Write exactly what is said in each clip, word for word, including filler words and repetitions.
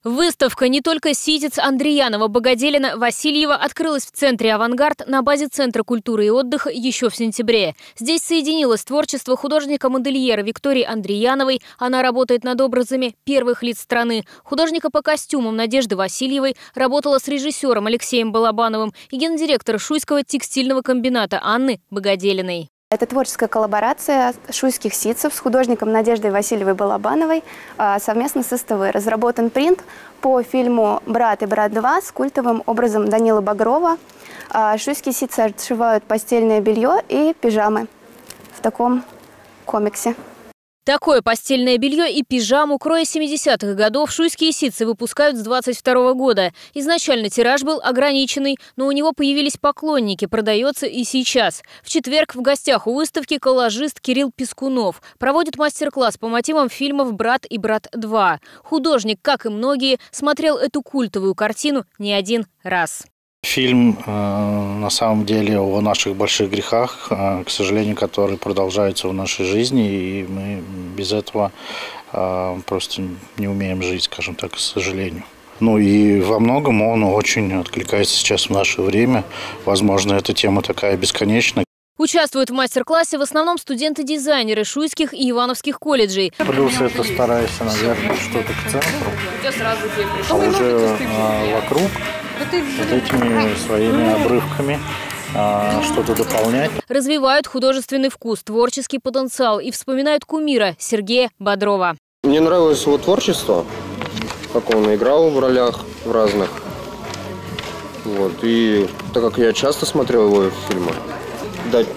Выставка «Не только ситец» Андреянова, Богоделина, Васильева открылась в центре «Авангард» на базе Центра культуры и отдыха еще в сентябре. Здесь соединилось творчество художника-модельера Виктории Андрияновой. Она работает над образами первых лиц страны. Художника по костюмам Надежды Васильевой работала с режиссером Алексеем Балабановым и гендиректора Шуйского текстильного комбината Анны Богоделиной. Это творческая коллаборация шуйских ситцев с художником Надеждой Васильевой-Балабановой совместно с СТВ. Разработан принт по фильму «Брат и брат два» с культовым образом Данилы Багрова. Шуйские ситцы отшивают постельное белье и пижамы в таком комиксе. Такое постельное белье и пижаму кроя семидесятых годов шуйские ситцы выпускают с двадцать второго года. Изначально тираж был ограниченный, но у него появились поклонники, продается и сейчас. В четверг в гостях у выставки коллажист Кирилл Пискунов проводит мастер-класс по мотивам фильмов «Брат и брат два». Художник, как и многие, смотрел эту культовую картину не один раз. Фильм, на самом деле, о наших больших грехах, к сожалению, которые продолжаются в нашей жизни, и мы без этого просто не умеем жить, скажем так, к сожалению. Ну и во многом он очень откликается сейчас в наше время. Возможно, эта тема такая бесконечная. Участвуют в мастер-классе в основном студенты-дизайнеры шуйских и ивановских колледжей. Плюс это старайся, наверное, что-то к центру, а уже вокруг вот этими своими обрывками что-то дополнять. Развивают художественный вкус, творческий потенциал и вспоминают кумира Сергея Бодрова. Мне нравилось его творчество, как он играл в ролях в разных. Вот. И так как я часто смотрел его фильмы, дать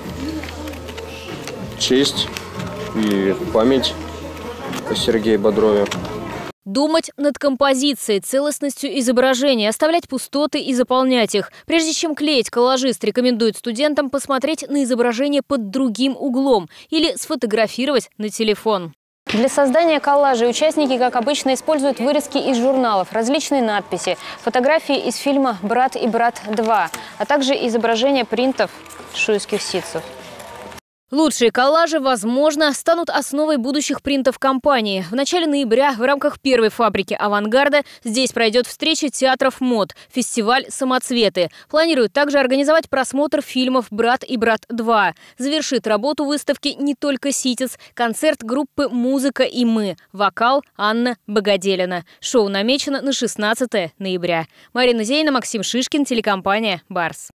честь и память о Сергее Бодрове. Думать над композицией, целостностью изображения, оставлять пустоты и заполнять их. Прежде чем клеить, коллажист рекомендует студентам посмотреть на изображение под другим углом или сфотографировать на телефон. Для создания коллажей участники, как обычно, используют вырезки из журналов, различные надписи, фотографии из фильма «Брат и брат два», а также изображения принтов шуйских ситцев. Лучшие коллажи, возможно, станут основой будущих принтов компании. В начале ноября в рамках первой фабрики «Авангарда» здесь пройдет встреча театров мод, фестиваль «Самоцветы». Планируют также организовать просмотр фильмов «Брат и брат два». Завершит работу выставки «Не только ситец» концерт группы «Музыка и мы». Вокал Анна Богоделина. Шоу намечено на шестнадцатое ноября. Марина Зейна, Максим Шишкин, телекомпания «Барс».